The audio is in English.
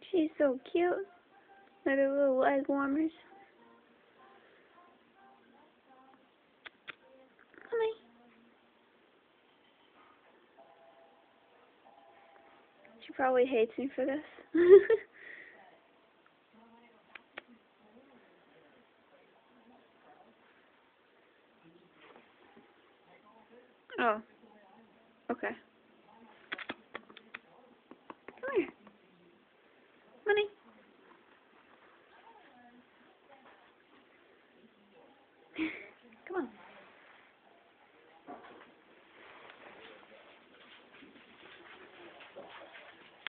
She's so cute. Look at her little leg warmers. Honey. She probably hates me for this. Oh. Okay.